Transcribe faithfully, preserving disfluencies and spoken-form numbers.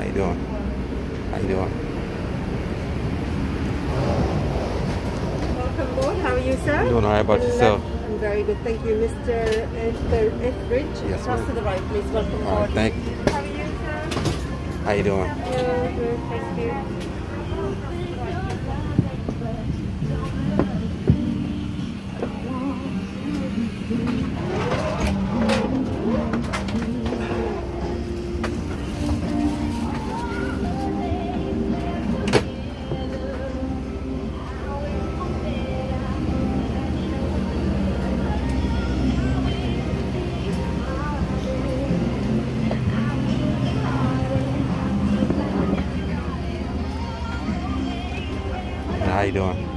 you doing? How you doing? Welcome aboard. How are you, sir? I'm doing all right. About yourself? I'm very good, thank you, Mister Etheridge. Yes, Cross ma'am. to the right, please. Welcome All aboard. right, thank you. How are you, sir? How you doing? Good, good, thank you. How you doing?